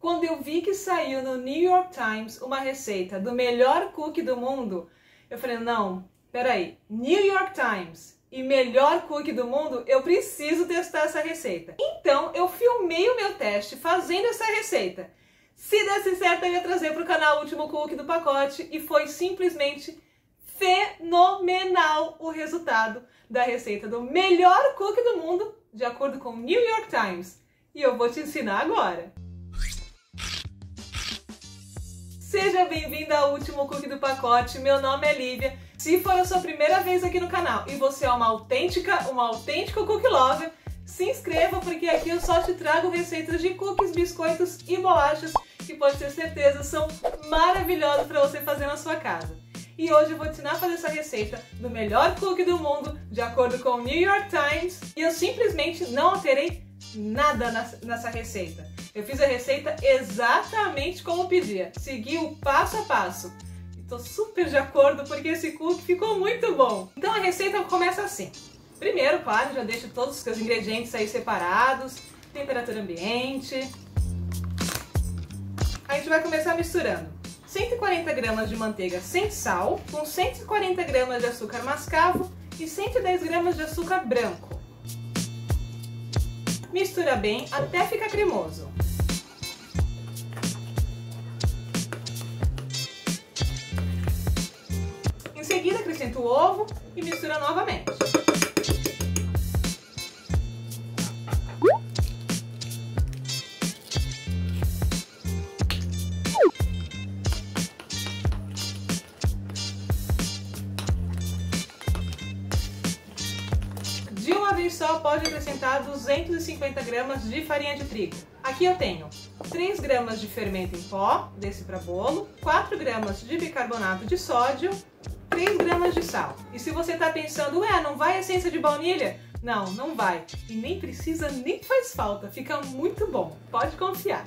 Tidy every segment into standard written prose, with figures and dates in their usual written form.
Quando eu vi que saiu no New York Times uma receita do melhor cookie do mundo, eu falei, não, peraí, New York Times e melhor cookie do mundo, eu preciso testar essa receita. Então eu filmei o meu teste fazendo essa receita. Se desse certo, eu ia trazer para o canal o último cookie do pacote e foi simplesmente fenomenal o resultado da receita do melhor cookie do mundo, de acordo com o New York Times. E eu vou te ensinar agora. Seja bem-vinda ao último cookie do pacote, meu nome é Lívia. Se for a sua primeira vez aqui no canal e você é um autêntico cookie lover, se inscreva porque aqui eu só te trago receitas de cookies, biscoitos e bolachas que pode ter certeza são maravilhosas para você fazer na sua casa. E hoje eu vou te ensinar a fazer essa receita do melhor cookie do mundo, de acordo com o New York Times, e eu simplesmente não alterei nada nessa receita. Eu fiz a receita exatamente como pedia, segui o passo a passo. Estou super de acordo porque esse cookie ficou muito bom. Então a receita começa assim. Primeiro, claro, já deixo todos os ingredientes aí separados, temperatura ambiente. A gente vai começar misturando 140 gramas de manteiga sem sal, com 140 gramas de açúcar mascavo e 110 gramas de açúcar branco. Mistura bem até ficar cremoso. Em seguida, acrescenta o ovo e mistura novamente. De uma vez só, pode acrescentar 250 gramas de farinha de trigo. Aqui eu tenho 3 gramas de fermento em pó, desse para bolo, 4 gramas de bicarbonato de sódio, 3 gramas de sal. E se você está pensando, ué, não vai essência de baunilha? Não, não vai. E nem precisa, nem faz falta. Fica muito bom. Pode confiar.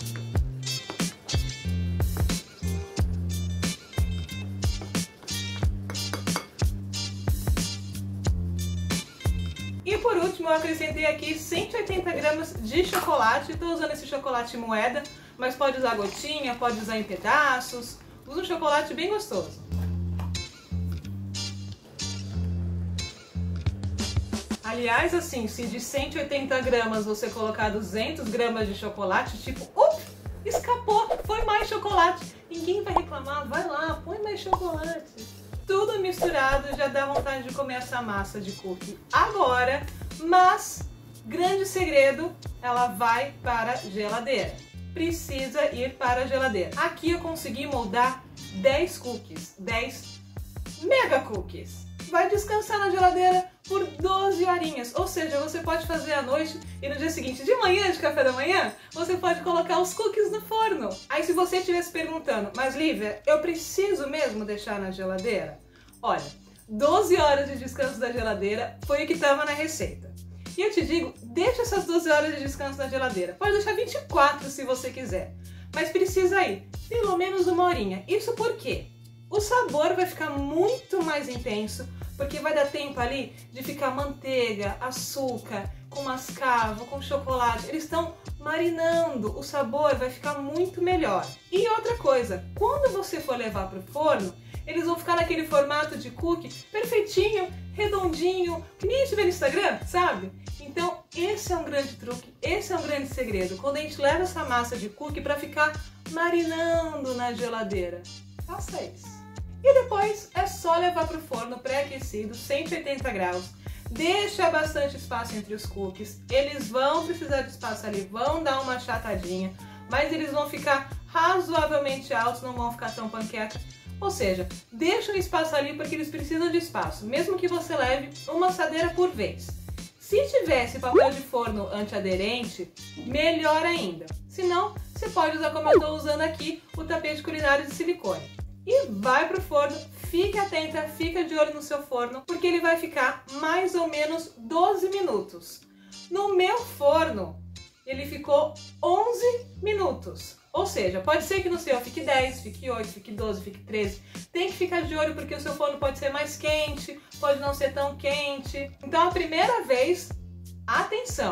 E por último, eu acrescentei aqui 180 gramas de chocolate. Estou usando esse chocolate moeda, mas pode usar gotinha, pode usar em pedaços. Usa um chocolate bem gostoso. Aliás, assim, se de 180 gramas você colocar 200 gramas de chocolate, tipo, escapou, foi mais chocolate. Ninguém vai reclamar, vai lá, põe mais chocolate. Tudo misturado, já dá vontade de comer essa massa de cookie agora, mas, grande segredo, ela vai para a geladeira. Precisa ir para a geladeira. Aqui eu consegui moldar 10 cookies, 10 mega cookies. Vai descansar na geladeira por 12 horinhas, ou seja, você pode fazer à noite e no dia seguinte, de manhã, de café da manhã, você pode colocar os cookies no forno. Aí se você estiver se perguntando, mas Lívia, eu preciso mesmo deixar na geladeira? Olha, 12 horas de descanso da geladeira foi o que estava na receita. E eu te digo, deixa essas 12 horas de descanso na geladeira, pode deixar 24 se você quiser, mas precisa ir pelo menos 1 horinha. Isso por quê? O sabor vai ficar muito mais intenso, porque vai dar tempo ali de ficar manteiga, açúcar, com mascavo, com chocolate. Eles estão marinando, o sabor vai ficar muito melhor. E outra coisa, quando você for levar para o forno, eles vão ficar naquele formato de cookie perfeitinho, redondinho, que nem a gente vê no Instagram, sabe? Então esse é um grande truque, esse é um grande segredo, quando a gente leva essa massa de cookie para ficar marinando na geladeira. Faça isso. E depois é só levar para o forno pré-aquecido, 180 graus. Deixa bastante espaço entre os cookies. Eles vão precisar de espaço ali, vão dar uma achatadinha, mas eles vão ficar razoavelmente altos, não vão ficar tão panqueca. Ou seja, deixa um espaço ali porque eles precisam de espaço, mesmo que você leve uma assadeira por vez. Se tivesse papel de forno antiaderente, melhor ainda. Se não, você pode usar, como eu estou usando aqui, o tapete culinário de silicone. E vai pro forno, fique atenta, fica de olho no seu forno, porque ele vai ficar mais ou menos 12 minutos. No meu forno, ele ficou 11 minutos. Ou seja, pode ser que no seu fique 10, fique 8, fique 12, fique 13. Tem que ficar de olho porque o seu forno pode ser mais quente, pode não ser tão quente. Então a primeira vez, atenção,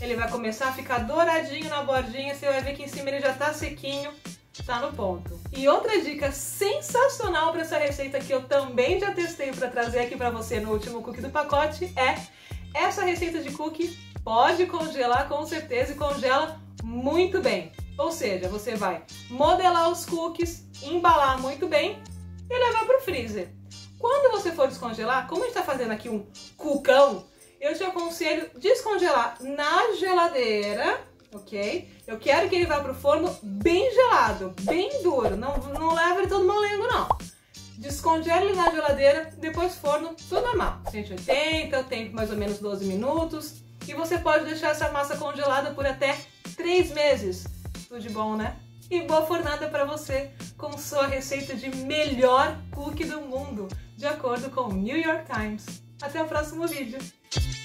ele vai começar a ficar douradinho na bordinha, você vai ver que em cima ele já tá sequinho, tá no ponto. E outra dica sensacional para essa receita que eu também já testei para trazer aqui para você no último cookie do pacote é essa receita de cookie pode congelar com certeza e congela muito bem. Ou seja, você vai modelar os cookies, embalar muito bem e levar para o freezer. Quando você for descongelar, como a gente está fazendo aqui um cucão, eu te aconselho descongelar na geladeira, ok? Eu quero que ele vá para o forno bem gelado, bem duro, não leva ele todo molengo não. Descongela ele na geladeira, depois forno, tudo normal. 180, o tempo mais ou menos 12 minutos. E você pode deixar essa massa congelada por até 3 meses. Tudo de bom, né? E boa fornada para você com sua receita de melhor cookie do mundo, de acordo com o New York Times. Até o próximo vídeo!